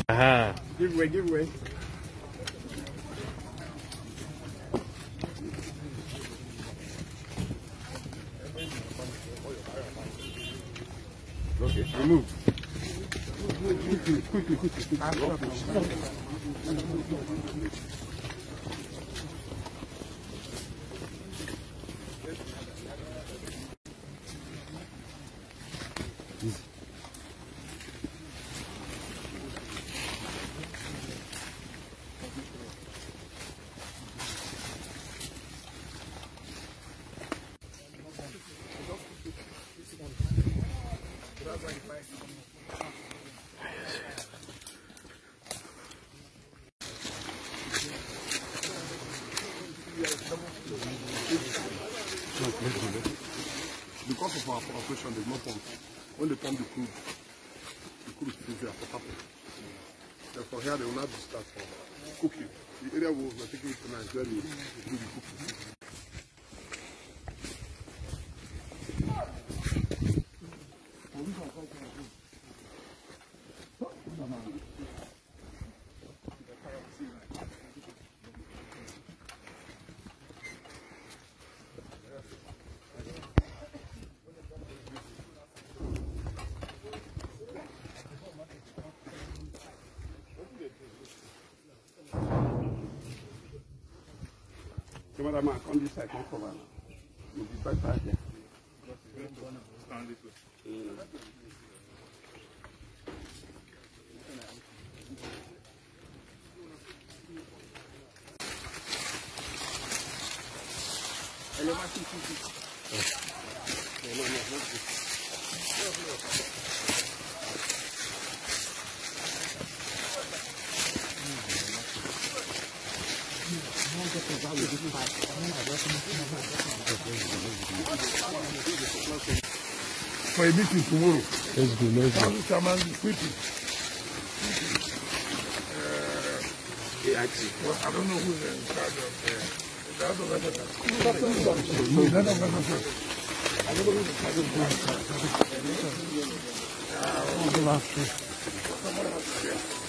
Give way, give way. Okay, remove. Quickly. Because of our operation, there's no pump. When they pump the crude is there for tapping. Therefore, here they will not start for cooking. The area we are taking it tonight is where they do the cooking. Cameraman, on this side, come forward. You'll be back there. Stand this way. For a meeting tomorrow. Let's go. Chairman is sleeping. I don't know who's in charge of the other letter. No, that of I don't know who's in charge of the last